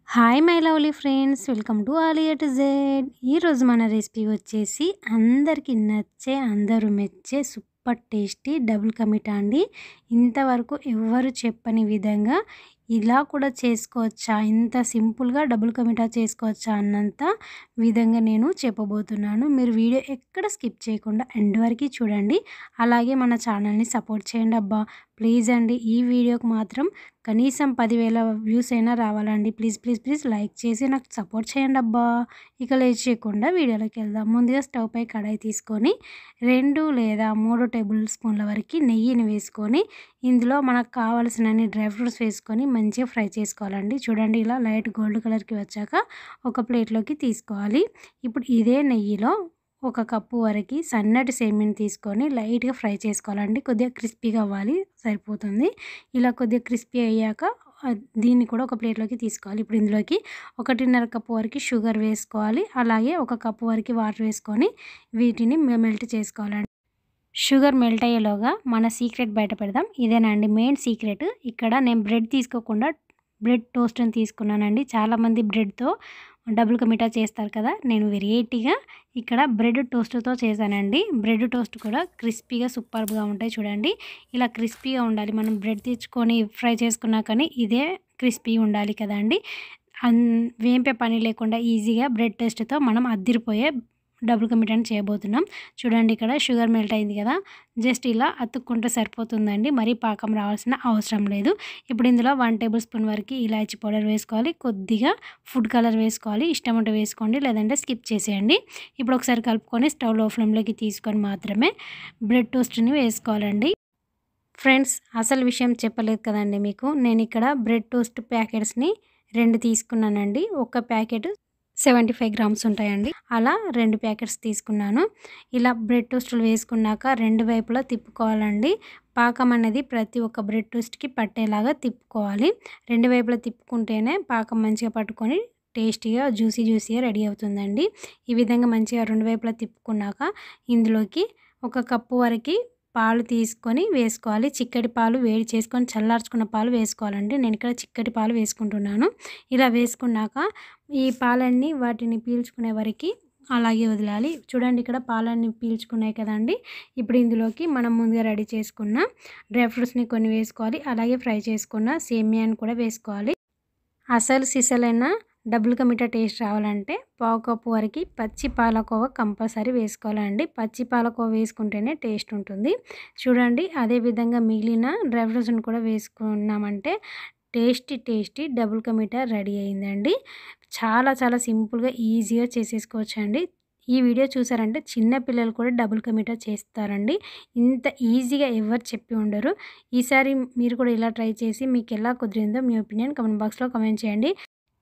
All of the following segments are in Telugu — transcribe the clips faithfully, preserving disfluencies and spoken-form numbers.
Hi my lovely friends, welcome to Aliya to Z. ఈరోజు మన రెసిపీ వచ్చేసి అందరికీ నచ్చే, అందరూ మెచ్చే super tasty double ka meetha అండి. ఇంతవరకు ఎవ్వరు చెప్పని విధంగా ఇలా కూడా చేసుకోవచ్చా, ఇంత సింపుల్గా డబుల్ కా మీఠా చేసుకోవచ్చా అన్నంత విధంగా నేను చెప్పబోతున్నాను. మీరు వీడియో ఎక్కడ స్కిప్ చేయకుండా ఎండ్ వరకు చూడండి. అలాగే మన ఛానల్ని సపోర్ట్ చేయండి అబ్బా, ప్లీజ్ అండి. ఈ వీడియోకి మాత్రం కనీసం పదివేల వ్యూస్ అయినా రావాలండి. ప్లీజ్ ప్లీజ్ ప్లీజ్ లైక్ చేసి నాకు సపోర్ట్ చేయండి అబ్బా. ఇక లేట్ చేయకుండా వీడియోలోకి వెళ్దాం. ముందుగా స్టవ్ పై కడాయి తీసుకొని రెండు లేదా మూడు టేబుల్ స్పూన్ల వరకు నెయ్యిని వేసుకొని ఇందులో మనకు కావాల్సినన్ని డ్రై ఫ్రూట్స్ వేసుకొని మంచిగా ఫ్రై చేసుకోవాలండి. చూడండి, ఇలా లైట్ గోల్డ్ కలర్కి వచ్చాక ఒక ప్లేట్లోకి తీసుకోవాలి. ఇప్పుడు ఇదే నెయ్యిలో ఒక కప్పు వరకు సన్నటి సేమియాని తీసుకొని లైట్గా ఫ్రై చేసుకోవాలండి. కొద్దిగా క్రిస్పీగా అవ్వాలి, సరిపోతుంది. ఇలా కొద్దిగా క్రిస్పీ అయ్యాక దీన్ని కూడా ఒక ప్లేట్లోకి తీసుకోవాలి. ఇప్పుడు ఇందులోకి ఒకటిన్నర కప్పు వరకు షుగర్ వేసుకోవాలి. అలాగే ఒక కప్పు వరకు వాటర్ వేసుకొని వీటిని మెల్ట్ చేసుకోవాలండి. షుగర్ మెల్ట్ అయ్యేలోగా మన సీక్రెట్ బయట పెడదాం. ఇదేనండి మెయిన్ సీక్రెట్. ఇక్కడ నేను బ్రెడ్ తీసుకోకుండా బ్రెడ్ టోస్ట్ని తీసుకున్నానండి. చాలామంది బ్రెడ్తో డబుల్ కా మీఠా చేస్తారు కదా, నేను వెరైటీగా ఇక్కడ బ్రెడ్ టోస్ట్తో చేశానండి. బ్రెడ్ టోస్ట్ కూడా క్రిస్పీగా సూపర్గా ఉంటాయి. చూడండి, ఇలా క్రిస్పీగా ఉండాలి. మనం బ్రెడ్ తెచ్చుకొని ఫ్రై చేసుకున్నా కానీ ఇదే క్రిస్పీ ఉండాలి కదండి. అన్ వేంపే పని లేకుండా ఈజీగా బ్రెడ్ టేస్ట్తో మనం అద్దిరిపోయే డబుల్ కా మీఠాని చేయబోతున్నాం. చూడండి, ఇక్కడ షుగర్ మెల్ట్ అయింది కదా, జస్ట్ ఇలా అతుక్కుంటే సరిపోతుందండి. మరీ పాకం రావాల్సిన అవసరం లేదు. ఇప్పుడు ఇందులో వన్ టేబుల్ స్పూన్ వరకు ఇలాచీ పౌడర్ వేసుకోవాలి. కొద్దిగా ఫుడ్ కలర్ వేసుకోవాలి. ఇష్టం ఉంటే వేసుకోండి, లేదంటే స్కిప్ చేసేయండి. ఇప్పుడు ఒకసారి కలుపుకొని స్టవ్ లో ఫ్లేమ్లోకి తీసుకొని మాత్రమే బ్రెడ్ టోస్ట్ని వేసుకోవాలండి. ఫ్రెండ్స్, అసలు విషయం చెప్పలేదు కదండి మీకు. నేను ఇక్కడ బ్రెడ్ టోస్ట్ ప్యాకెట్స్ని రెండు తీసుకున్నానండి. ఒక ప్యాకెట్ సెవెంటీ ఫైవ్ గ్రామ్స్ ఉంటాయండి. అలా రెండు ప్యాకెట్స్ తీసుకున్నాను. ఇలా బ్రెడ్ టోస్టులు వేసుకున్నాక రెండు వైపులా తిప్పుకోవాలండి. పాకం అనేది ప్రతి ఒక్క బ్రెడ్ టోస్ట్కి పట్టేలాగా తిప్పుకోవాలి. రెండు వైపులా తిప్పుకుంటేనే పాకం మంచిగా పట్టుకొని టేస్టీగా జ్యూసీ జ్యూసీగా రెడీ అవుతుందండి. ఈ విధంగా మంచిగా రెండు వైపులా తిప్పుకున్నాక ఇందులోకి ఒక కప్పు వరకు పాలు తీసుకొని వేసుకోవాలి. చిక్కటి పాలు వేడి చేసుకొని చల్లార్చుకున్న పాలు వేసుకోవాలండి. నేను ఇక్కడ చిక్కటి పాలు వేసుకుంటున్నాను. ఇలా వేసుకున్నాక ఈ పాలన్నీ వాటిని పీల్చుకునే వరకు అలాగే వదిలాలి. చూడండి, ఇక్కడ పాలన్నీ పీల్చుకున్నాయి కదండి. ఇప్పుడు ఇందులోకి మనం ముందుగా రెడీ చేసుకున్న డ్రై ఫ్రూట్స్ని కొన్ని వేసుకోవాలి. అలాగే ఫ్రై చేసుకున్న సేమియాని కూడా వేసుకోవాలి. అసలు సిసలైన డబుల్ కా మీఠా టేస్ట్ రావాలంటే పావు కప్పు వరకు పచ్చి పాలకోవా కంపల్సరీ వేసుకోవాలండి. పచ్చి పాలకోవా వేసుకుంటేనే టేస్ట్ ఉంటుంది. చూడండి, అదేవిధంగా మిగిలిన డ్రై ఫ్రూట్స్ని కూడా వేసుకున్నామంటే tasty tasty double ka meetha ready అయిందండి. చాలా చాలా సింపుల్గా ఈజీగా చేసేసుకోవచ్చు అండి. ఈ వీడియో చూసారంటే చిన్న పిల్లలు కూడా డబుల్ కా మీఠా చేస్తారండి. ఇంత ఈజీగా ఎవరు చెప్పి ఉండరు. ఈసారి మీరు కూడా ఇలా ట్రై చేసి మీకు ఎలా కుదిరిందో మీ ఒపీనియన్ కమెంట్ బాక్స్లో కమెంట్ చేయండి.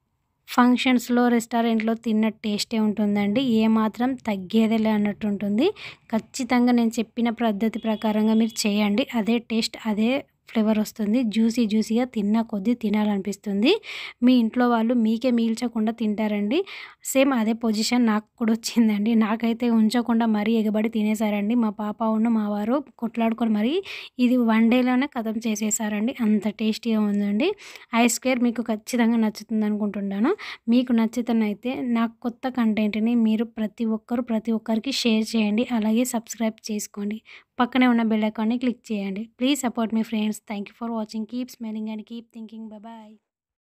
ఫంక్షన్స్లో రెస్టారెంట్లో తిన్న టేస్టే ఉంటుందండి. ఏమాత్రం తగ్గేదేలే అన్నట్టు ఉంటుంది. ఖచ్చితంగా నేను చెప్పిన పద్ధతి ప్రకారంగా మీరు చేయండి. అదే టేస్ట్, అదే ఫ్లేవర్ వస్తుంది. జ్యూసీ జ్యూసీగా తిన్న కొద్దీ తినాలనిపిస్తుంది. మీ ఇంట్లో వాళ్ళు మీకే మిగిల్చకుండా తింటారండి. సేమ్ అదే పొజిషన్ నాకు కూడా వచ్చిందండి. నాకైతే ఉంచకుండా మరీ ఎగబడి తినేసారండి. మా పాప ఉన్న మా వారు కొట్లాడుకొని మరీ ఇది వన్ డేలోనే ఖతం చేసేసారండి. అంత టేస్టీగా ఉందండి. ఐ స్క్వేర్ మీకు ఖచ్చితంగా నచ్చుతుంది అనుకుంటున్నాను. మీకు నచ్చితేనైతే నాకు కొత్త కంటెంట్ని మీరు ప్రతి ఒక్కరు ప్రతి ఒక్కరికి షేర్ చేయండి. అలాగే సబ్స్క్రైబ్ చేసుకోండి. పక్కనే ఉన్న బెల్ ఐకాన్ని క్లిక్ చేయండి. ప్లీజ్ సపోర్ట్ మీ friends. Thank you for watching. Keep smiling and keep thinking. Bye bye.